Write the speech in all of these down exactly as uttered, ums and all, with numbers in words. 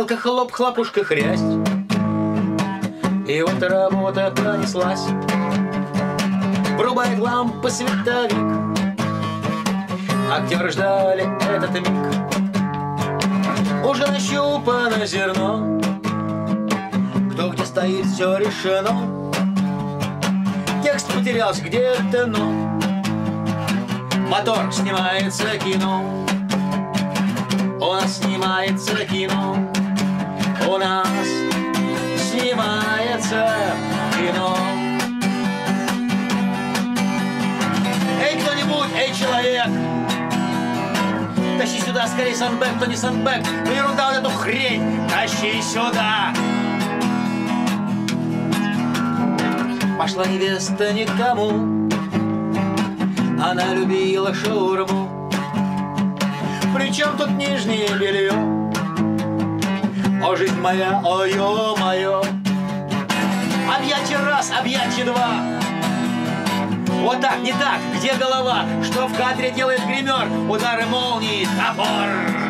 Мелко хлоп, хлопушка, хрясть. И вот работа пронеслась. Врубает лампы световик. Актеры ждали этот миг. Уже нащупано зерно. Кто где стоит, все решено. Текст потерялся где-то, но мотор, снимается кино. У нас снимается кино. У нас снимается кино. Эй, кто-нибудь, эй, человек, тащи сюда скорее сандбэк, кто не сандбэк. Ну ерунда вот эту хрень, тащи сюда. Пошла невеста никому. Она любила шаурму. Причем тут нижнее белье? О, жизнь моя, ой, ё-моё. Объятие раз, объятие два. Вот так, не так, где голова? Что в кадре делает гример? Удары молнии, топор.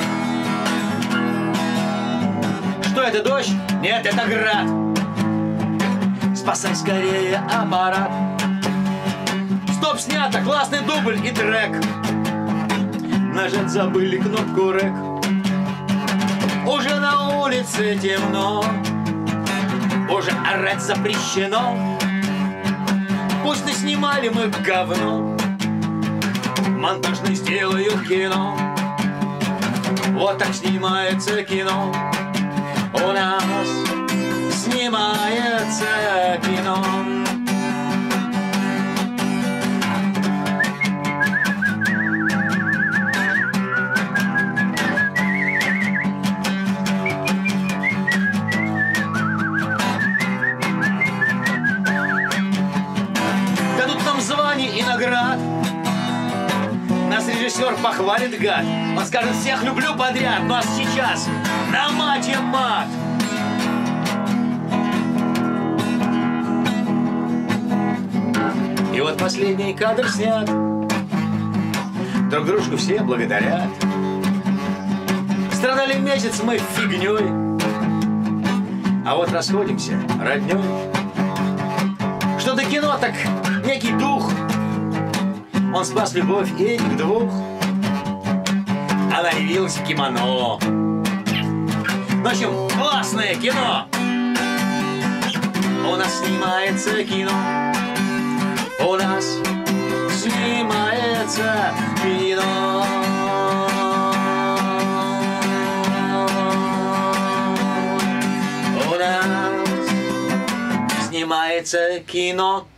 Что это, дождь? Нет, это град. Спасай скорее аппарат. Стоп, снято, классный дубль и трек. Нажать забыли кнопку рэк. Уже на улице темно. Уже орать запрещено. Пусть наснимали мы говно. Монтажно сделают кино. Вот так снимается кино. У нас снимается кино. И наград. Нас режиссер похвалит, гад. Он скажет, всех люблю подряд. Ну а сейчас на мате мат. И вот последний кадр снят. Друг дружку все благодарят. Страдали месяц мы фигней, а вот расходимся родней. Что до кино, так некий дух. Он спас любовь этих двух. Она явилась в кимоно. В общем, классное кино. У нас снимается кино. У нас снимается кино. У нас снимается кино.